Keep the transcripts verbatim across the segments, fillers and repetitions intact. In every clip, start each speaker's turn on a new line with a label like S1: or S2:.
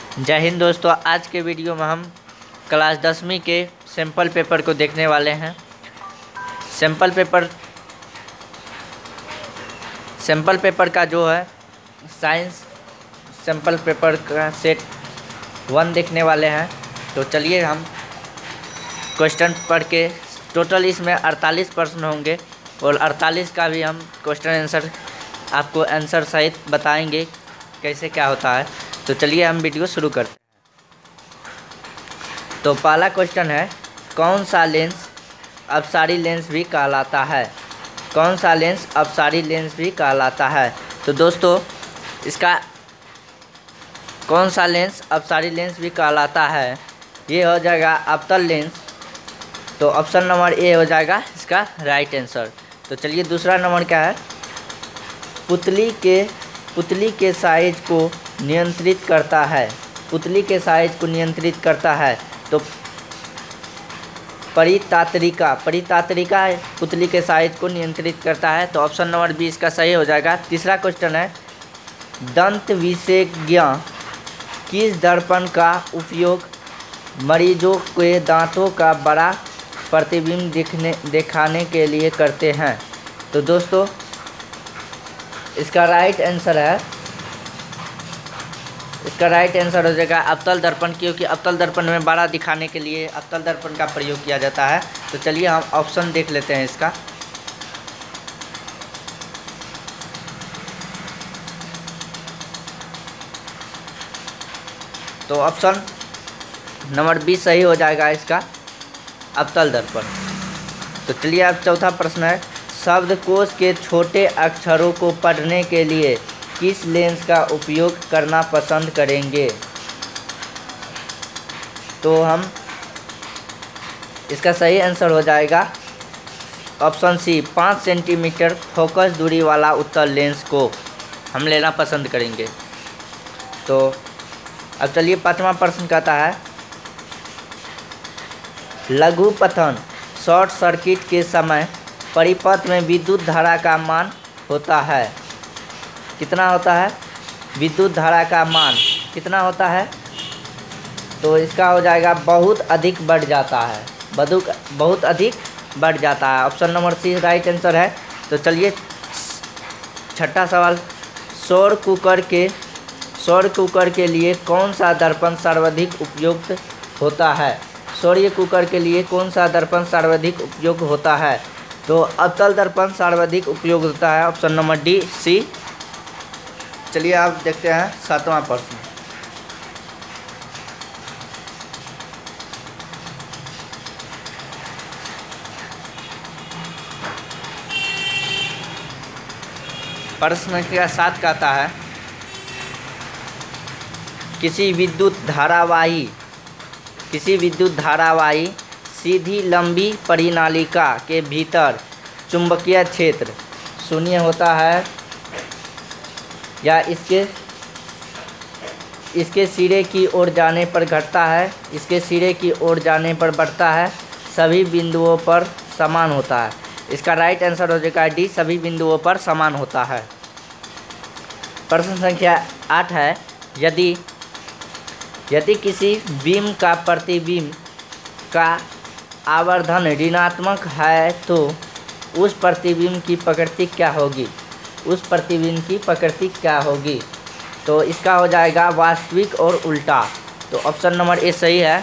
S1: जय हिंद दोस्तों। आज के वीडियो में हम क्लास दसवीं के सैम्पल पेपर को देखने वाले हैं। सैम्पल पेपर सैम्पल पेपर का जो है साइंस सैम्पल पेपर का सेट वन देखने वाले हैं। तो चलिए हम क्वेश्चन पढ़ के, टोटल इसमें अड़तालीस प्रश्न होंगे और अड़तालीस का भी हम क्वेश्चन आंसर आपको आंसर सहित बताएंगे कैसे क्या होता है। तो चलिए हम वीडियो शुरू करते हैं। तो पहला क्वेश्चन है, कौन सा लेंस अपसारी लेंस भी कहलाता है? कौन सा लेंस अपसारी लेंस भी कहलाता है? तो दोस्तों इसका कौन सा लेंस अपसारी लेंस भी कहलाता है, ये हो जाएगा अवतल लेंस। तो ऑप्शन नंबर ए हो जाएगा इसका राइट आंसर। तो चलिए दूसरा नंबर क्या है, पुतली के पुतली के साइज को नियंत्रित करता है। पुतली के साइज को नियंत्रित करता है तो परितात्रिका परितात्रिका पुतली के साइज को नियंत्रित करता है। तो ऑप्शन नंबर बी इसका सही हो जाएगा। तीसरा क्वेश्चन है, दंत विशेषज्ञ किस दर्पण का उपयोग मरीजों के दांतों का बड़ा प्रतिबिंब दिखने दिखाने के लिए करते हैं? तो दोस्तों इसका राइट आंसर है इसका राइट आंसर हो जाएगा अवतल दर्पण, क्योंकि अवतल दर्पण में बड़ा दिखाने के लिए अवतल दर्पण का प्रयोग किया जाता है। तो चलिए हम ऑप्शन देख लेते हैं इसका। तो ऑप्शन नंबर बी सही हो जाएगा इसका अवतल दर्पण। तो चलिए अब चौथा प्रश्न है, शब्दकोश के छोटे अक्षरों को पढ़ने के लिए किस लेंस का उपयोग करना पसंद करेंगे? तो हम इसका सही आंसर हो जाएगा ऑप्शन सी, पाँच सेंटीमीटर फोकस दूरी वाला उत्तल लेंस को हम लेना पसंद करेंगे। तो अब चलिए पांचवा प्रश्न कहता है, लघुपथन शॉर्ट सर्किट के समय परिपथ में विद्युत धारा का मान होता है। कितना होता है? विद्युत धारा का मान कितना होता है? तो इसका हो जाएगा बहुत अधिक बढ़ जाता है बहुत बहुत अधिक बढ़ जाता है। Option number C right answer है। तो चलिए छठा सवाल, सौर कुकर के सौर कुकर के लिए कौन सा दर्पण सर्वाधिक उपयुक्त होता है? सौर कुकर के लिए कौन सा दर्पण सर्वाधिक उपयोग होता है? तो अवतल दर्पण सर्वाधिक उपयोग होता है। Option number D C. चलिए आप देखते हैं सातवां प्रश्न। प्रश्न संख्या सात कहता है, किसी विद्युत धारावाही किसी विद्युत धारावाही सीधी लंबी परिनालिका के भीतर चुंबकीय क्षेत्र शून्य होता है या इसके इसके सिरे की ओर जाने पर घटता है, इसके सिरे की ओर जाने पर बढ़ता है, सभी बिंदुओं पर समान होता है? इसका राइट आंसर हो जाएगा डी, सभी बिंदुओं पर समान होता है। प्रश्न संख्या आठ है, यदि यदि किसी बीम का प्रतिबिंब का आवर्धन ऋणात्मक है तो उस प्रतिबिंब की प्रकृति क्या होगी? उस प्रतिबिंब की प्रकृति क्या होगी? तो इसका हो जाएगा वास्तविक और उल्टा। तो ऑप्शन नंबर ए सही है।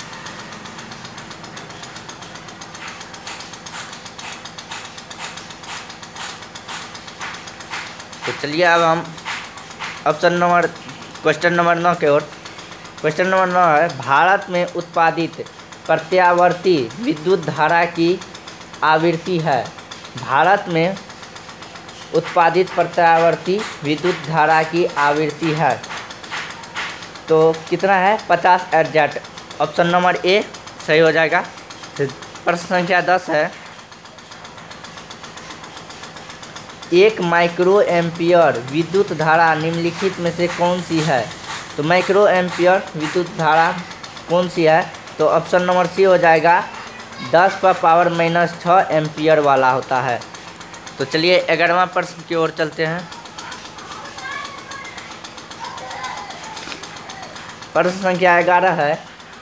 S1: तो चलिए अब हम ऑप्शन नंबर क्वेश्चन नंबर नौ के ओर। क्वेश्चन नंबर नौ है, भारत में उत्पादित प्रत्यावर्ती विद्युत धारा की आवृत्ति है। भारत में उत्पादित प्रत्यावर्ती विद्युत धारा की आवृत्ति है तो कितना है? पचास एग्जैक्ट। ऑप्शन नंबर ए सही हो जाएगा। प्रश्न संख्या दस है, एक माइक्रो एम्पियर विद्युत धारा निम्नलिखित में से कौन सी है? तो माइक्रो एम्पियर विद्युत धारा कौन सी है? तो ऑप्शन नंबर सी हो जाएगा, दस पर पावर माइनस छः एम्पियर वाला होता है। तो चलिए ग्यारहवां प्रश्न की ओर चलते हैं। प्रश्न संख्या ग्यारह है,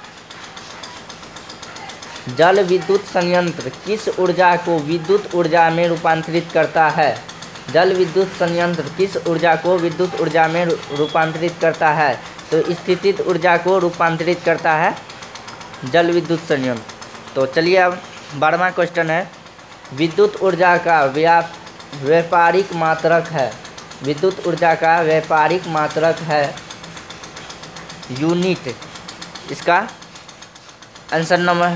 S1: जल विद्युत संयंत्र किस ऊर्जा को विद्युत ऊर्जा में रूपांतरित करता है? जल विद्युत संयंत्र किस ऊर्जा को विद्युत ऊर्जा में रूपांतरित करता है? तो स्थितिज ऊर्जा को रूपांतरित करता है जल विद्युत संयंत्र। तो चलिए अब बारहवां क्वेश्चन है, विद्युत ऊर्जा का व्याप व्यापारिक मात्रक है। विद्युत ऊर्जा का व्यापारिक मात्रक है यूनिट। इसका answer number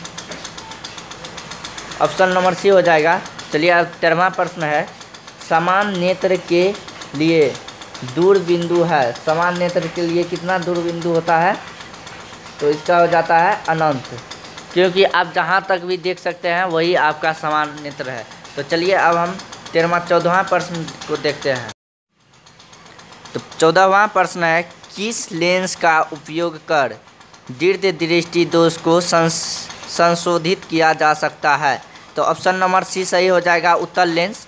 S1: option number C हो जाएगा। चलिए अब तेरहवां प्रश्न है, समान नेत्र के लिए दूर बिंदु है। समान नेत्र के लिए कितना दूर बिंदु होता है? तो इसका हो जाता है अनंत, क्योंकि आप जहाँ तक भी देख सकते हैं वही आपका समान नेत्र है। तो चलिए अब हम तेरहवां चौदहवां प्रश्न को देखते हैं। तो चौदहवां प्रश्न है, किस लेंस का उपयोग कर दीर्घ दृष्टि दोष को संशोधित किया जा सकता है? तो ऑप्शन नंबर सी सही हो जाएगा, उत्तल लेंस।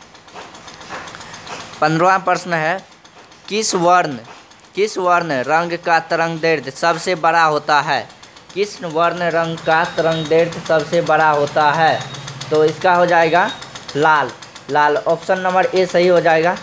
S1: पंद्रहवां प्रश्न है, किस वर्ण किस वर्ण रंग का तरंग दैर्ध्य सबसे बड़ा होता है? किस वर्ण रंग का तरंग दैर्ध्य सबसे बड़ा होता है? तो इसका हो जाएगा लाल। लाल ऑप्शन नंबर ए सही हो जाएगा।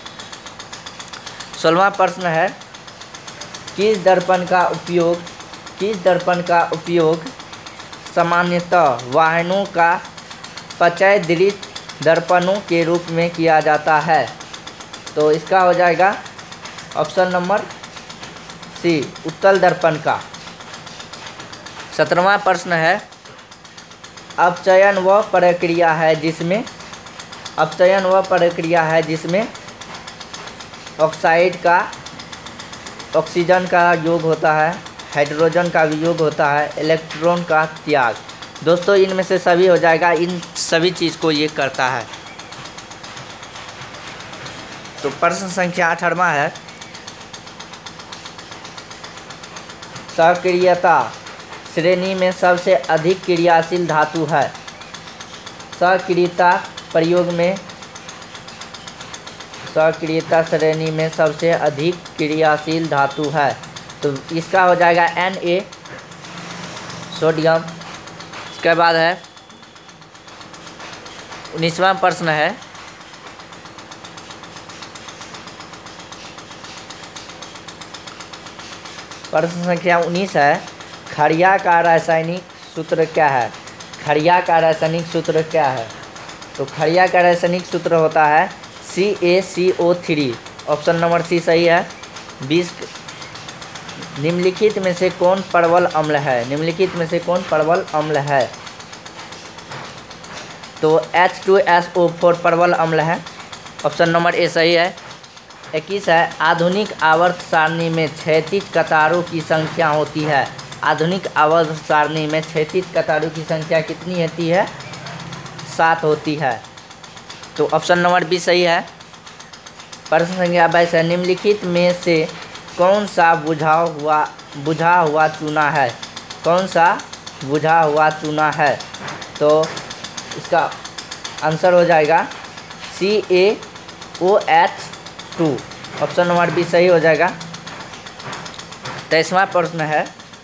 S1: सोलहवां प्रश्न है, किस दर्पण का उपयोग किस दर्पण का उपयोग सामान्यतः वाहनों का पचय दृश्य दर्पणों के रूप में किया जाता है? तो इसका हो जाएगा ऑप्शन नंबर सी, उत्तल दर्पण का। सत्रहवां प्रश्न है, अपचयन वह प्रक्रिया है जिसमें अपचयन वह प्रक्रिया है जिसमें ऑक्साइड का ऑक्सीजन का योग होता है, हाइड्रोजन का वियोग होता है, इलेक्ट्रॉन का त्याग। दोस्तों इनमें से सभी हो जाएगा, इन सभी चीज़ को ये करता है। तो प्रश्न संख्या अठारहवां है, सक्रियता श्रेणी में सबसे अधिक क्रियाशील धातु है। सक्रियता प्रयोग में सक्रियता श्रेणी में सबसे अधिक क्रियाशील धातु है। तो इसका हो जाएगा एन ए, सोडियम। इसके बाद है उन्नीसवां प्रश्न है, प्रश्न संख्या उन्नीस है, खड़िया का रासायनिक सूत्र क्या है? खड़िया का रासायनिक सूत्र क्या है? तो खड़िया का रासायनिक सूत्र होता है C A C O three. Option number C सही है। बीस निम्नलिखित में से कौन परवल अम्ल है? निम्नलिखित में से कौन परवल अम्ल है? तो H two S O four परवल अम्ल है। ऑप्शन नंबर ए सही है। इक्कीस है, आधुनिक आवर्त सारणी में क्षैतिज कतारों की संख्या होती है। आधुनिक आवर्त सारणी में क्षैतिज कतारों की संख्या कितनी होती है? सात होती है। तो ऑप्शन नंबर बी सही है। प्रश्न संख्या बाईस है, निम्नलिखित में से कौन सा बुझा हुआ बुझा हुआ चूना है? कौन सा बुझा हुआ चूना है? तो इसका आंसर हो जाएगा C A O H two. Option number B सही हो जाएगा। तेईसवां प्रश्न है,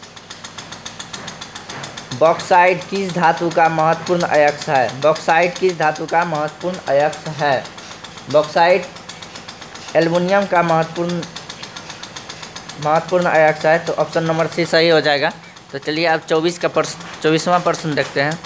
S1: बॉक्साइट किस धातु का महत्वपूर्ण अयस्क है? बॉक्साइट किस धातु का महत्वपूर्ण अयस्क है? बॉक्साइट एल्युमिनियम का महत्वपूर्ण महत्वपूर्ण अयस्क है। तो ऑप्शन नंबर सी सही हो जाएगा। तो चलिए अब चौबीस का प्रश्न चौबीसवां प्रश्न देखते हैं।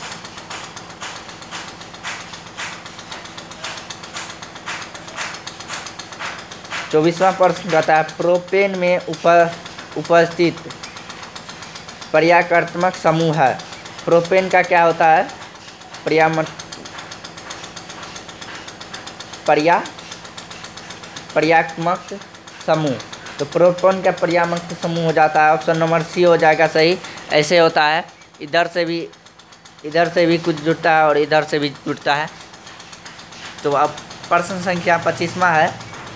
S1: चौबीसवां प्रश्न कहता है, प्रोपेन में उप उपस्थित पर्याकृत्मक समूह है। प्रोपेन का क्या होता है? पर्याम पर्या पर्यात्मक समूह। तो प्रोपेन का पर्यात्मक समूह हो जाता है। ऑप्शन नंबर सी हो जाएगा सही। ऐसे होता है, इधर से भी इधर से भी कुछ जुड़ता है और इधर से भी जुड़ता है। तो अब प्रश्न संख्या पच्चीसवां है,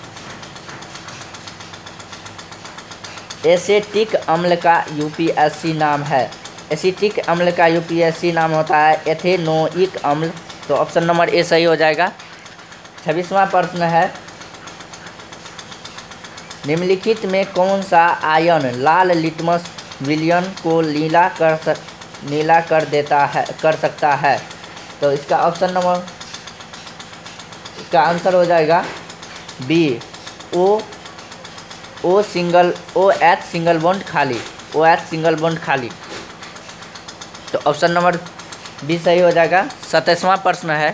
S1: एसेटिक अम्ल का यूपीएससी नाम है। एसिटिक अम्ल का यूपीएससी नाम होता है एथेनोइक अम्ल। तो ऑप्शन नंबर ए सही हो जाएगा। छब्बीसवां प्रश्न है, निम्नलिखित में कौन सा आयन लाल लिटमस विलयन को नीला कर सक नीला कर देता है कर सकता है? तो इसका ऑप्शन नंबर इसका आंसर हो जाएगा B, O O single O H single bond खाली, ओ एच सिंगल बॉन्ड खाली। तो ऑप्शन नंबर बी सही हो जाएगा। सत्ताईसवां प्रश्न है,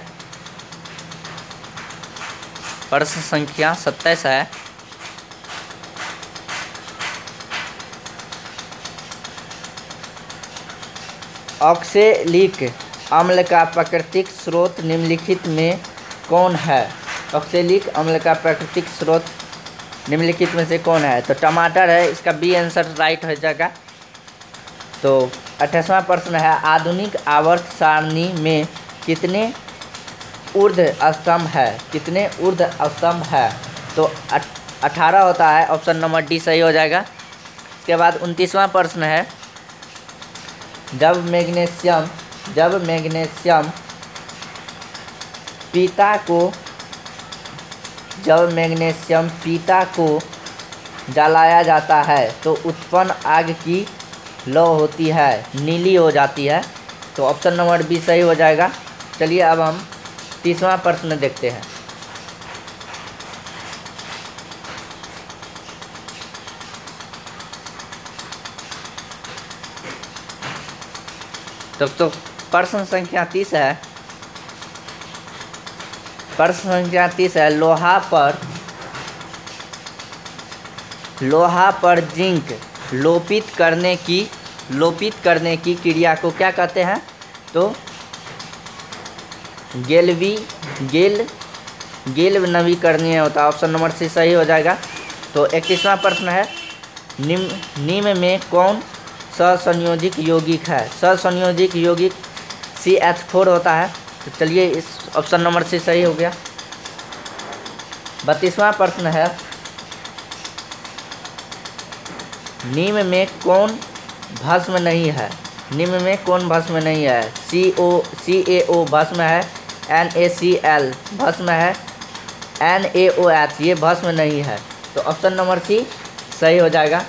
S1: प्रश्न संख्या सत्ताईस है। ऑक्सैलिक अम्ल का प्राकृतिक स्रोत निम्नलिखित में कौन है? ऑक्सैलिक अम्ल का प्राकृतिक स्रोत निम्नलिखित में से कौन है? तो टमाटर है, इसका बी आंसर राइट हो जाएगा। तो अट्ठाईसवां प्रश्न है, आधुनिक आवर्त सारणी में कितने ऊर्ध्व स्तंभ है? कितने ऊर्ध्व स्तंभ है? तो अठारह होता है, ऑप्शन नंबर डी सही हो जाएगा। इसके बाद उनतीसवां प्रश्न है, जब मैग्नीशियम जब मैग्नीशियम पिता को जब मैग्नीशियम पिता को जलाया जाता है तो उत्पन्न आग की लौ होती है, नीली हो जाती है। तो ऑप्शन नंबर बी सही हो जाएगा। चलिए अब हम तीसवां प्रश्न देखते हैं। तो, तो प्रश्न संख्या तीस है प्रश्न संख्या तीस है लोहा पर लोहा पर जिंक लोपित करने की लोपित करने की क्रिया को क्या कहते हैं? तो गेल्वी गेल गेल्व नवीकरणीय होता है, ऑप्शन नंबर सी सही हो जाएगा। तो इकतीसवां प्रश्न है, निम्न निम्न में कौन ससंयोजिक यौगिक है? ससंयोजिक यौगिक सी एच फोर होता है। तो चलिए इस ऑप्शन नंबर सी सही हो गया। बत्तीसवां प्रश्न है, निम्न में कौन भस्म नहीं है? निम्न में कौन भस्म नहीं है? सी ओ सी ए ओ भस्म है, एन ए सी एल भस्म है, एन ए ओ एच ये भस्म नहीं है। तो ऑप्शन नंबर सी सही हो जाएगा।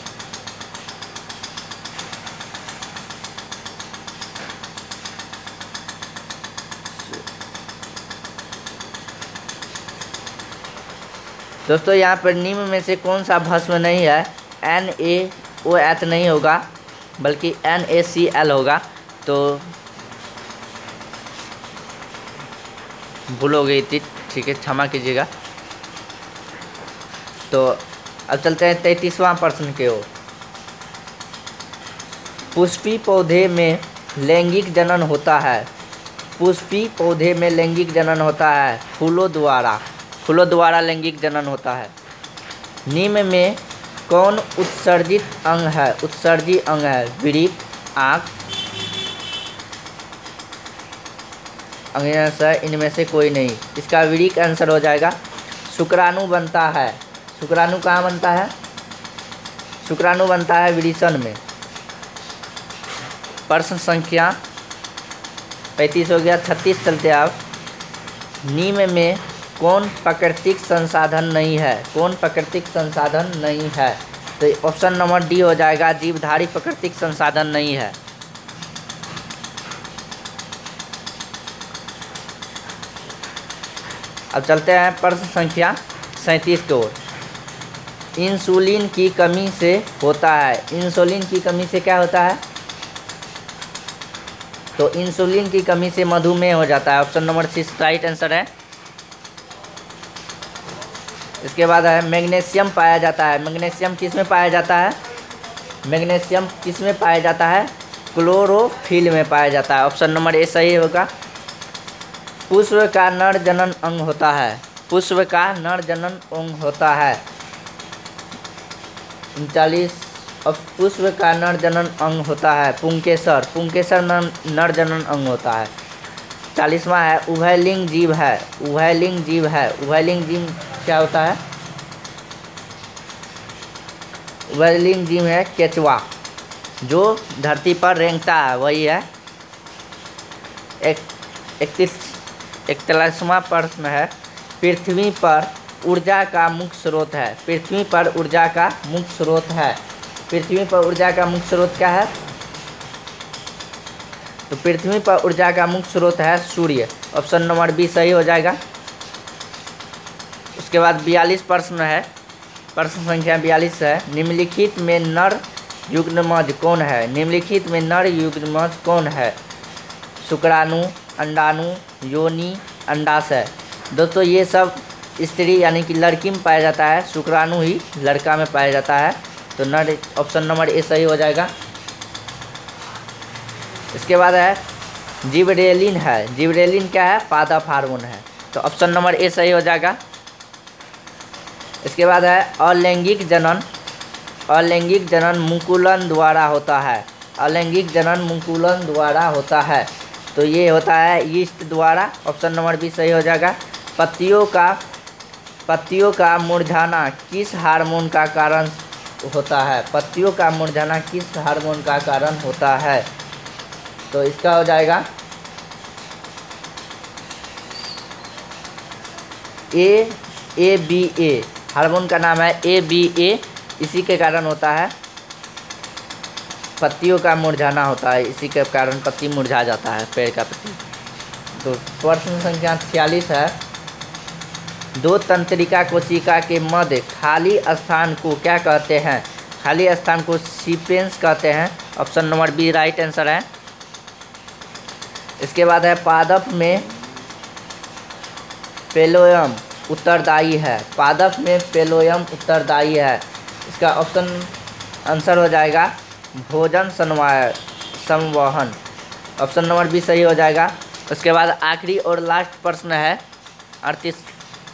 S1: दोस्तों यहाँ पर निम्न में से कौन सा भस्म नहीं है? एन ए ओ एच नहीं होगा बल्कि एन ए सी एल होगा। तो भूल हो गई थी, ठीक है, क्षमा कीजिएगा। तो अब चलते हैं तैंतीसवां प्रश्न के ओर। पुष्पी पौधे में लैंगिक जनन होता है पुष्पी पौधे में लैंगिक जनन होता है फूलों द्वारा फूलों द्वारा लैंगिक जनन होता है। निम्न में कौन उत्सर्जित अंग है? उत्सर्जी अंग है वृक्क, आँख, अंगाशय, इनमें से कोई नहीं। इसका वृक्क आंसर हो जाएगा। शुक्राणु बनता है शुक्राणु कहाँ बनता है? शुक्राणु बनता है वृषण में। प्रश्न संख्या पैंतीस हो गया। छत्तीस चलते आप। निम्न में कौन प्राकृतिक संसाधन नहीं है? कौन प्राकृतिक संसाधन नहीं है? तो ऑप्शन नंबर डी हो जाएगा, जीवधारी प्राकृतिक संसाधन नहीं है। अब चलते हैं प्रश्न संख्या सैंतीस की ओर। इंसुलिन की कमी से होता है इंसुलिन की कमी से क्या होता है? तो इंसुलिन की कमी से मधुमेह हो जाता है, option number C right answer है। इसके बाद है मैग्नीशियम पाया जाता है मैग्नीशियम किस में पाया जाता है? मैग्नीशियम किस में पाया जाता है? क्लोरोफिल में पाया जाता है, ऑप्शन नंबर ए सही होगा। पुष्प का नर जनन अंग होता है पुष्प का नर जनन अंग होता है उनचालीस। अब पुष्प का नर जनन अंग होता है पुंकेसर पुंकेसर नर जनन अंग होता है। चालीसवां है, उभयलिंग जीव है उभयलिंग जीव है उभयलिंग जीव क्या होता है? उभयलिंग जीव है केचुआ, जो धरती पर रेंगता है, वही है। एक इकतीस इकतालीसवां प्रश्न है, पृथ्वी पर ऊर्जा का मुख्य स्रोत है? पृथ्वी पर ऊर्जा का मुख्य स्रोत है। पृथ्वी पर ऊर्जा का मुख्य स्रोत क्या है? तो पृथ्वी पर ऊर्जा का मुख्य स्रोत है सूर्य। ऑप्शन नंबर बी सही हो जाएगा। उसके बाद बयालीस प्रश्न है, प्रश्न संख्या बयालीस है। निम्नलिखित में नर युग्मज कौन है? निम्नलिखित में नर युग्मज कौन है? शुक्राणु, अंडाणु, योनि, अंडाशय। दोस्तों ये सब स्त्री यानी कि लड़की में पाया जाता है, शुक्राणु ही लड़का में पाया जाता है। तो नर ऑप्शन नंबर ए सही हो जाएगा। इसके बाद है जिबरेलिन है। जिबरेलिन क्या है? पादप हार्मोन है। तो ऑप्शन नंबर ए सही हो जाएगा। इसके बाद है अलैंगिक जनन। अलैंगिक जनन मुकुलन द्वारा होता है। अलैंगिक जनन मुकुलन द्वारा होता है। तो ये होता है यीस्ट द्वारा। ऑप्शन नंबर बी सही हो जाएगा। पत्तियों का पत्तियों का मुरझाना किस हार्मोन का कारण होता है? पत्तियों का मुरझाना किस हार्मोन का कारण होता है? तो इसका हो जाएगा ए ए बी ए। हार्मोन का नाम है ए बी ए। इसी के कारण होता है पत्तियों का मुरझाना होता है। इसी के कारण पत्ती मुरझा जाता है, पेड़ का पत्ती। तो प्रश्न संख्या छियालीस है। दो तंत्रिका कोशिका के मध्य खाली स्थान को क्या कहते हैं? खाली स्थान को सीपेंस कहते हैं। Option number B right answer है। इसके बाद है पादप में पेलोयम उत्तरदायी है। पादप में पेलोयम उत्तरदायी है। इसका ऑप्शन आंसर हो जाएगा भोजन संवाय संवहन। ऑप्शन नंबर बी सही हो जाएगा। उसके बाद आखिरी और लास्ट प्रश्न है अड़तीस।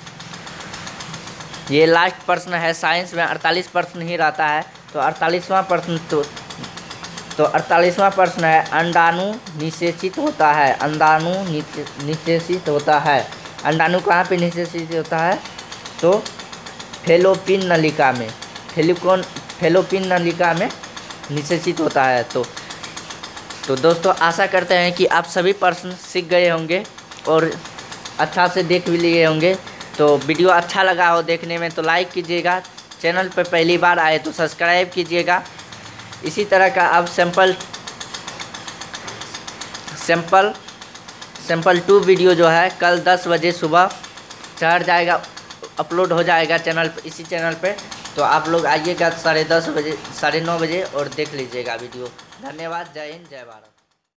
S1: ये लास्ट प्रश्न है। साइंस में अड़तालीस प्रश्न ही रहता है। तो अड़तालीसवां प्रश्न तो तो अड़तालीसवां प्रश्न है अंडाणु निषेचित होता है। अंडाणु निषेचित होता है। अंडाणु कहाँ पे निषेचित होता है? तो फेलोपिन नलिका में। फेलिकोन फेलोपिन नलिका में निषेचित होता है। तो तो दोस्तों आशा करते हैं कि आप सभी प्रश्न सीख गए होंगे और अच्छा से देख भी लिए होंगे। तो वीडियो अच्छा लगा हो देखने में तो लाइक कीजिएगा। चैनल पर पहली बार आए तो सब्सक्राइब कीजिएगा। इसी तरह का अब sample sample sample two video जो है कल दस बजे सुबह चढ़ जाएगा, अपलोड हो जाएगा चैनल पे, इसी चैनल पे। तो आप लोग आइएगा साढ़े दस बजे साढ़े नौ बजे और देख लीजिएगा वीडियो। धन्यवाद। जय हिंद, जय भारत।